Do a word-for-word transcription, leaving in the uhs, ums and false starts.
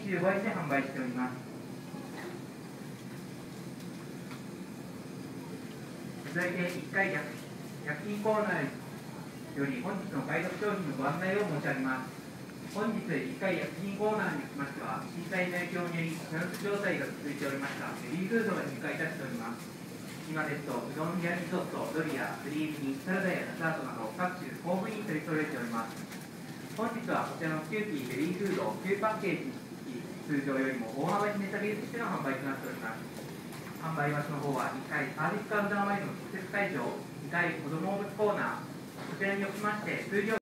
じゅうごえんで販売しております。続いていっかい薬品コーナーより本日のお買い得商品のご案内を申し上げます。本日いっかい薬品コーナーにつきましては、震災の影響によりキャンセル状態が続いておりましたベリーフードが入荷いたしております。今ですと、うどんやリゾット、ドリア、クリーム煮、サラダやデザートなど各種豊富に取り揃えております。本日はこちらのキューティーベリーフードきゅうパッケージ通常よりも大幅に値下げしての販売となっております。販売場所の方はいっかいサービスカウンター前の特設会場、にかい子どもおむつコーナー、こちらにおきまして通常